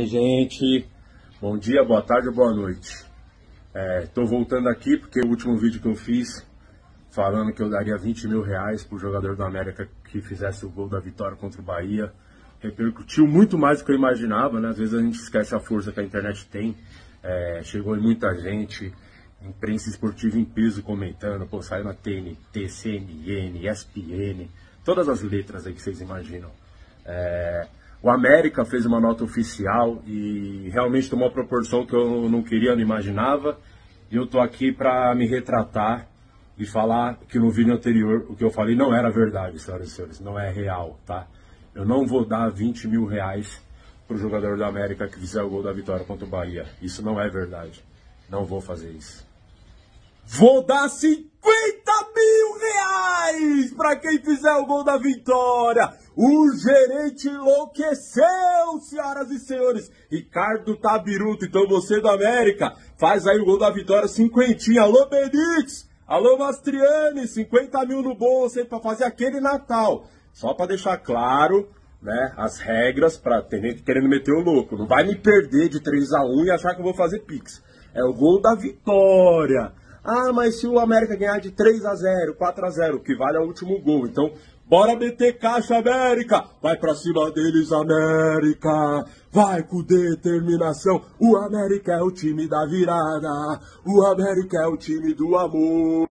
aí, gente? Bom dia, boa tarde ou boa noite. Tô voltando aqui porque o último vídeo que eu fiz falando que eu daria 20 mil reais pro jogador do América que fizesse o gol da vitória contra o Bahia repercutiu muito mais do que eu imaginava, né? Às vezes a gente esquece a força que a internet tem. Chegou em muita gente, imprensa esportiva em peso comentando, pô, saiu na TNT, CNN, ESPN, todas as letras aí que vocês imaginam. O América fez uma nota oficial e realmente tomou uma proporção que eu não queria, não imaginava. E eu tô aqui para me retratar e falar que no vídeo anterior o que eu falei não era verdade, senhoras e senhores, não é real, tá? Eu não vou dar 20 mil reais pro jogador da América que fizer o gol da vitória contra o Bahia. Isso não é verdade. Não vou fazer isso. Vou dar 50 mil reais para quem fizer o gol da vitória. O gerente enlouqueceu, senhoras e senhores. Ricardo Tabiruto, então você do América, faz aí o gol da vitória, cinquentinha. Alô, Benítez, alô, Mastriani, 50 mil no bolso aí para fazer aquele Natal. Só para deixar claro, né, as regras, para ter gente querendo meter o louco. Não vai me perder de 3-1 e achar que eu vou fazer pix. É o gol da vitória. Ah, mas se o América ganhar de 3-0, 4-0, o que vale é o último gol. Então, bora meter caixa, América! Vai pra cima deles, América! Vai com determinação! O América é o time da virada! O América é o time do amor!